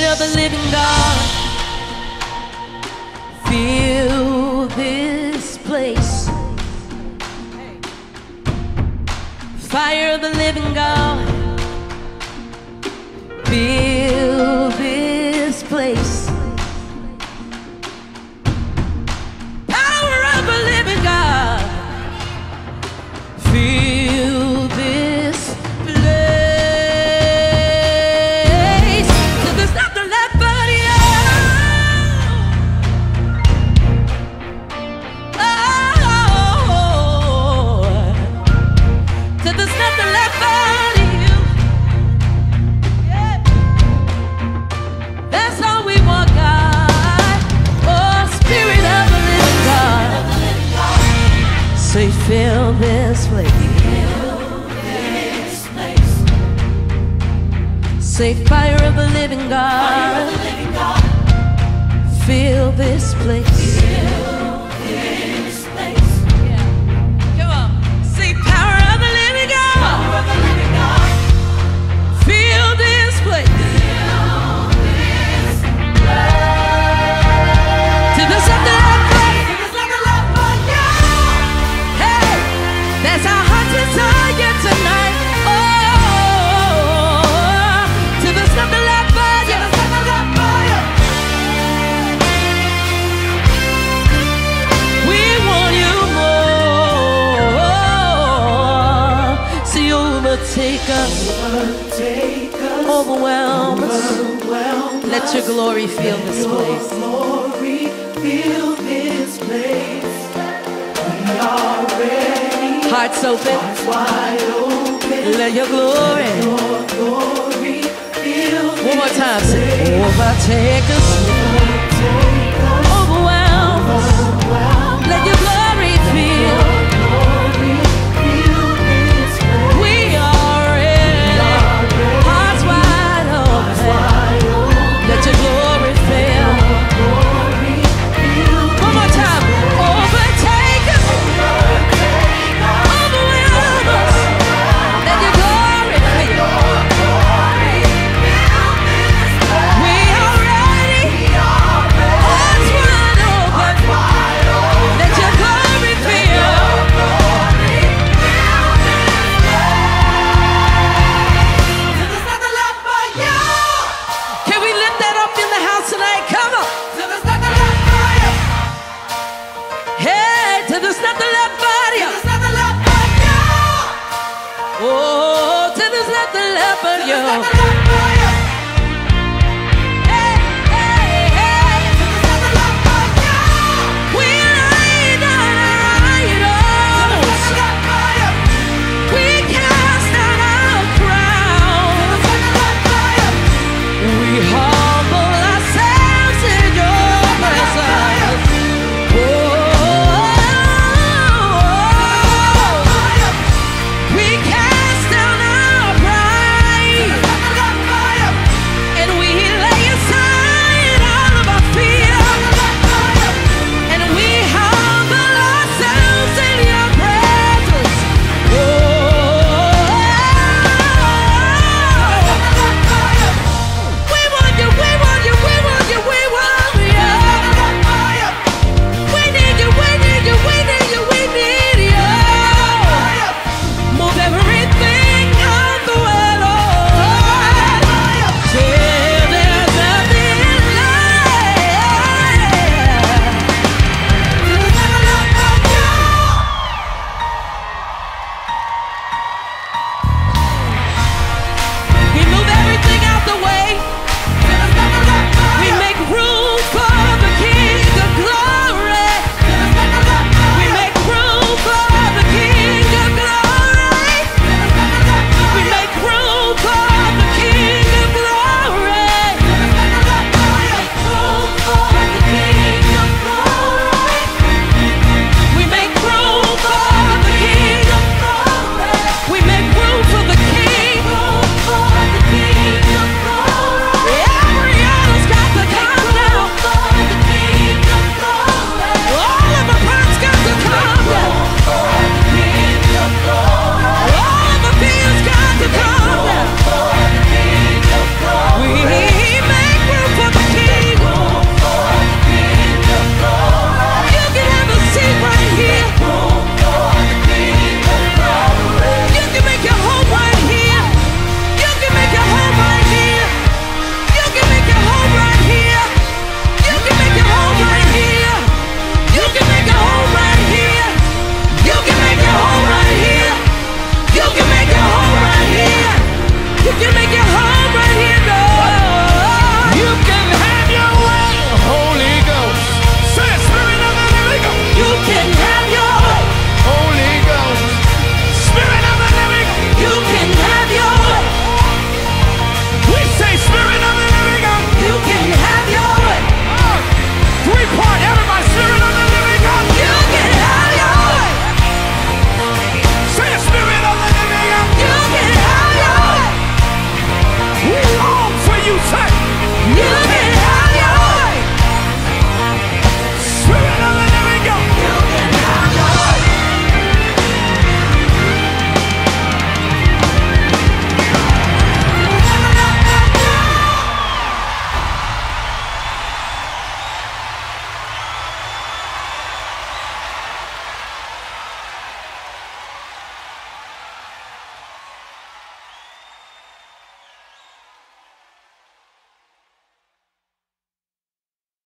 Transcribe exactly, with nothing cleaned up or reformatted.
of the living God, fill this place. Fire of the living God, fill this place. Power of the living God, fill this place. So there's nothing left but you. Oh, so there's nothing left but you. Yeah. That's all we want, God. Oh, Spirit of the living God, say fill this place. Say fire of the living God, fill this place. Yeah. Come on. Say power of the living God, fill this place. Till there's something left but you. Hey, that's our heart's desire tonight. Take us, overwhelm us. Let your glory fill this place. Hearts open. Let your glory. One more time. Say, overtake us, overwhelm us. Let your glory fill. Oh, till there's nothing left but you.